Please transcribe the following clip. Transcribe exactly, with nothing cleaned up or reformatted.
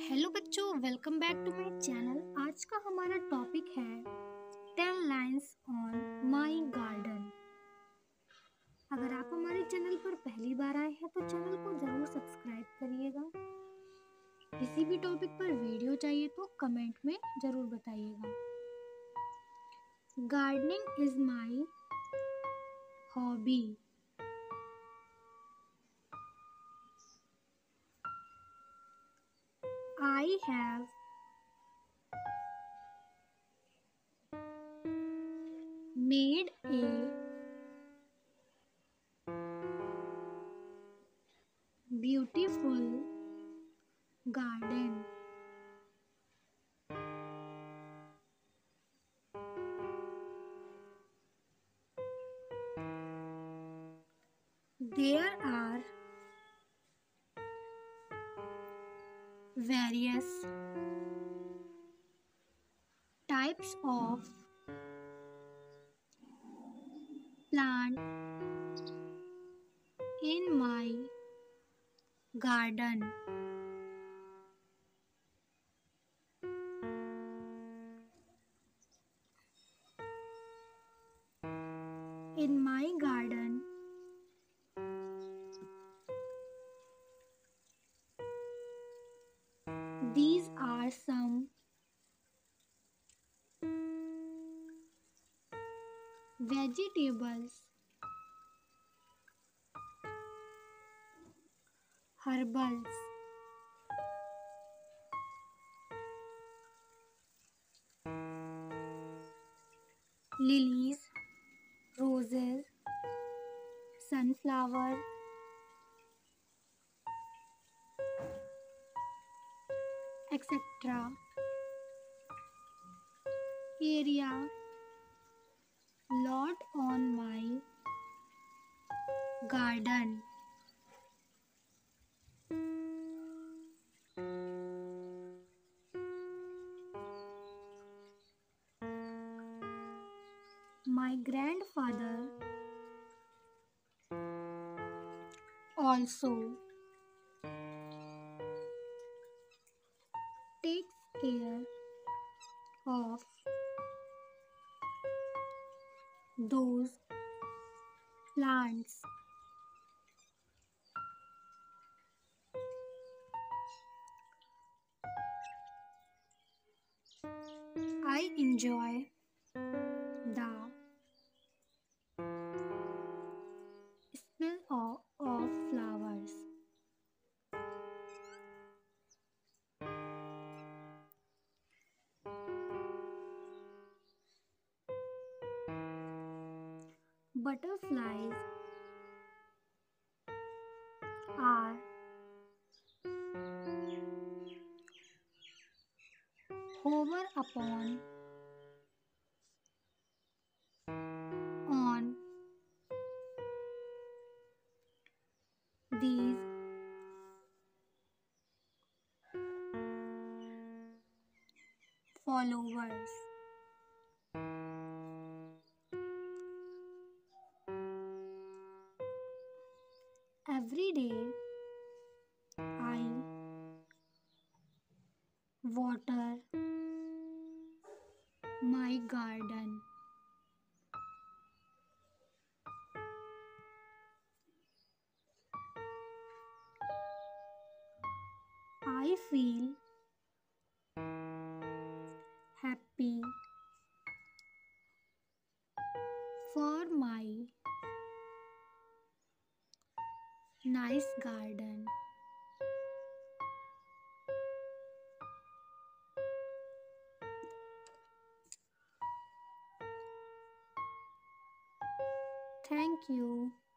Hello बच्चों, welcome back to my channel. आज का हमारा टॉपिक है ten lines on my garden. अगर आप हमारे चैनल पर पहली बार आए हैं तो चैनल को ज़रूर सब्सक्राइब करिएगा। किसी भी टॉपिक पर वीडियो चाहिए तो कमेंट में ज़रूर बताइएगा। Gardening is my hobby. I have made a beautiful garden. There are various types of plant in my garden. In my garden, these are some vegetables, herbals, lilies, roses, sunflower, et cetera. Area lot on my garden. My grandfather also takes care of those plants. I enjoy the smell of, of flowers. Butterflies are hover upon on these followers. Every day I water my garden. I feel happy for my nice garden. Thank you.